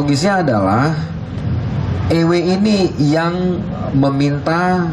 kronologisnya adalah EW ini yang meminta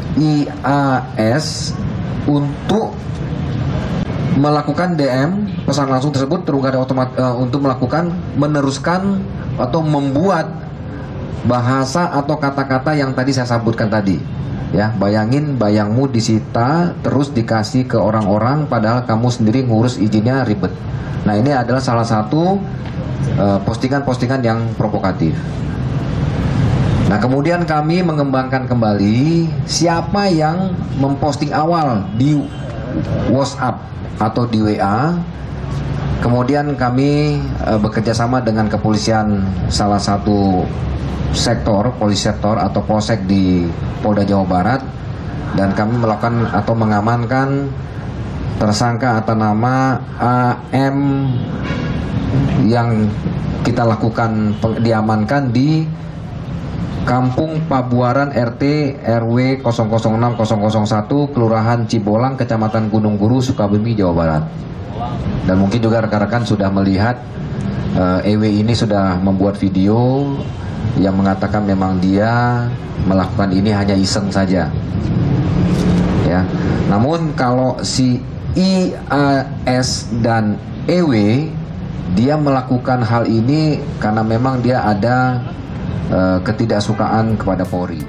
IAS untuk melakukan DM pesan langsung tersebut terungkap untuk meneruskan atau membuat bahasa atau kata-kata yang tadi saya sebutkan tadi. Ya, bayangin bayangmu disita terus dikasih ke orang-orang padahal kamu sendiri ngurus izinnya ribet. Nah, ini adalah salah satu postingan-postingan yang provokatif. Nah, kemudian kami mengembangkan kembali siapa yang memposting awal di WhatsApp atau di WA. Kemudian kami bekerja sama dengan kepolisian salah satu sektor, polisi sektor atau polsek di Polda Jawa Barat, dan kami melakukan atau mengamankan tersangka atas nama AM yang kita lakukan diamankan di Kampung Pabuaran RT RW 006001 Kelurahan Cibolang Kecamatan Gunung Guru Sukabumi Jawa Barat. Dan mungkin juga rekan-rekan sudah melihat EW ini sudah membuat video yang mengatakan memang dia melakukan ini hanya iseng saja. Ya. Namun kalau si IAS dan EW dia melakukan hal ini karena memang dia ada ketidaksukaan kepada Polri.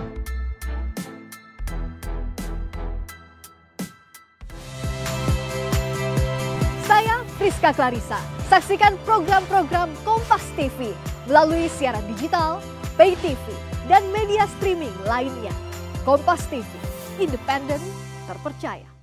Saya Friska Clarissa. Saksikan program-program Kompas TV melalui siaran digital, pay TV, dan media streaming lainnya. Kompas TV, independen, terpercaya.